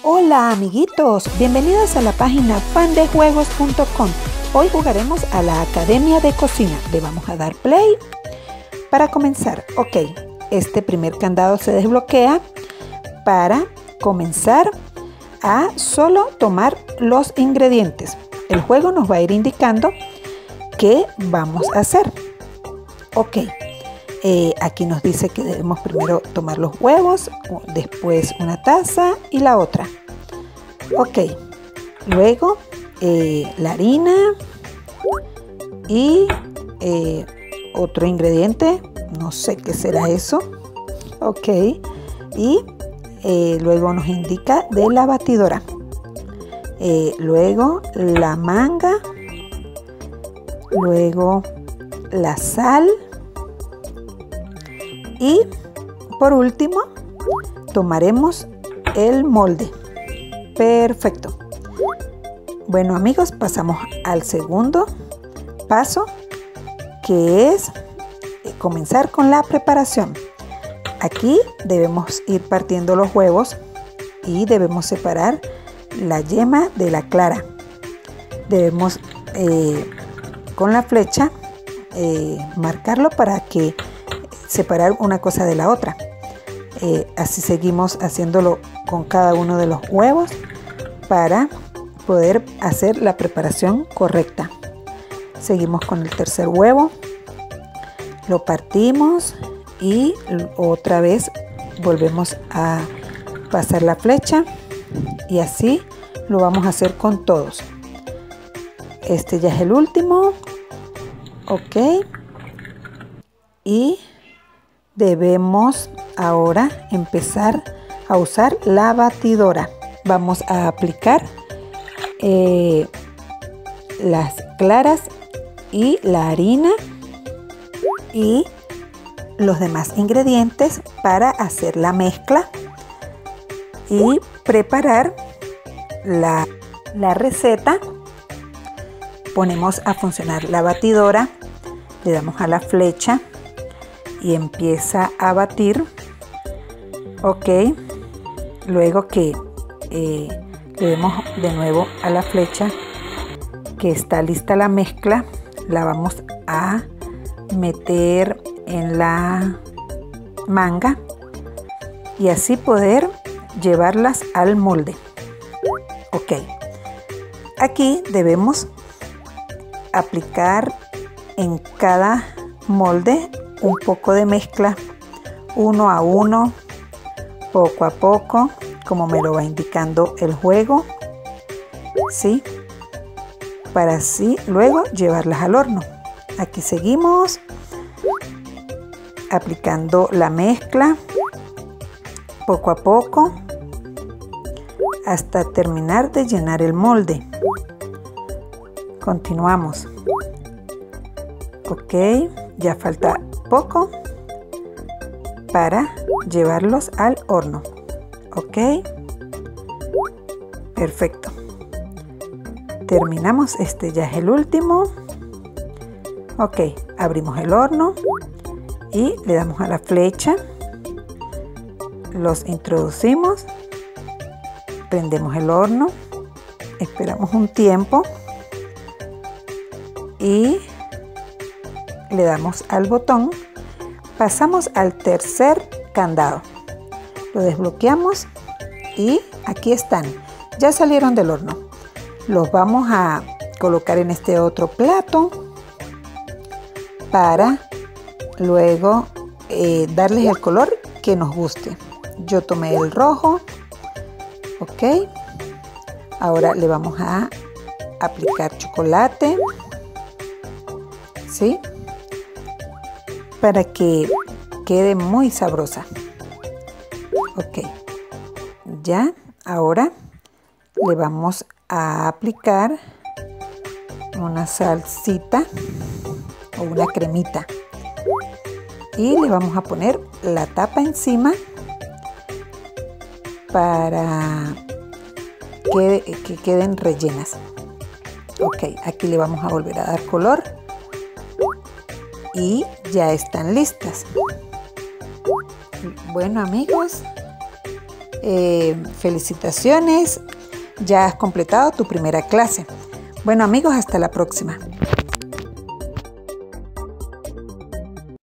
Hola amiguitos, bienvenidos a la página fandejuegos.com. Hoy jugaremos a la Academia de Cocina. Le vamos a dar play. Para comenzar, este primer candado se desbloquea para comenzar a solo tomar los ingredientes. El juego nos va a ir indicando qué vamos a hacer. Aquí nos dice que debemos primero tomar los huevos, después una taza y la otra. Luego la harina y otro ingrediente, no sé qué será eso. Y luego nos indica de la batidora. Luego la manga, luego la sal. Y por último, tomaremos el molde. Perfecto. Bueno amigos, pasamos al segundo paso, que es comenzar con la preparación. Aquí debemos ir partiendo los huevos y debemos separar la yema de la clara. Debemos con la flecha marcarlo para que separar una cosa de la otra. Así seguimos haciéndolo con cada uno de los huevos para poder hacer la preparación correcta. Seguimos con el tercer huevo, lo partimos y otra vez volvemos a pasar la flecha y así lo vamos a hacer con todos. Este ya es el último. Y debemos ahora empezar a usar la batidora. Vamos a aplicar las claras y la harina y los demás ingredientes para hacer la mezcla y preparar la receta. Ponemos a funcionar la batidora, le damos a la flecha y empieza a batir. Luego que le demos de nuevo a la flecha que está lista la mezcla, la vamos a meter en la manga y así poder llevarlas al molde. Aquí debemos aplicar en cada molde un poco de mezcla, uno a uno, poco a poco, como me lo va indicando el juego, ¿sí? Para así luego llevarlas al horno. Aquí seguimos aplicando la mezcla poco a poco hasta terminar de llenar el molde. Continuamos. Ya falta poco para llevarlos al horno. Perfecto. Terminamos, este ya es el último. Abrimos el horno y le damos a la flecha. Los introducimos. Prendemos el horno. Esperamos un tiempo. Y le damos al botón. Pasamos al tercer candado. Lo desbloqueamos y aquí están. Ya salieron del horno. Los vamos a colocar en este otro plato para luego darles el color que nos guste. Yo tomé el rojo. Ahora le vamos a aplicar chocolate. ¿Sí? Para que quede muy sabrosa. Ya, ahora le vamos a aplicar una salsita o una cremita y le vamos a poner la tapa encima para que queden rellenas. Aquí le vamos a volver a dar color y ya están listas. Bueno amigos, Felicitaciones, ya has completado tu primera clase. Bueno amigos, hasta la próxima.